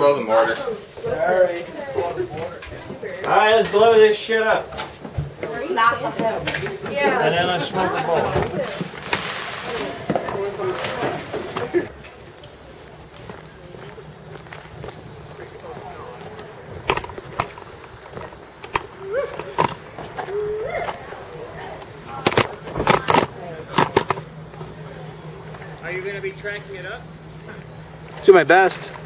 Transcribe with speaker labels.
Speaker 1: blow the mortar.
Speaker 2: Sorry.
Speaker 3: Alright, let's blow this shit up.
Speaker 4: Yeah.
Speaker 3: And then let's smoke the bowl. Are you going to be tracking it up?
Speaker 2: Do my best.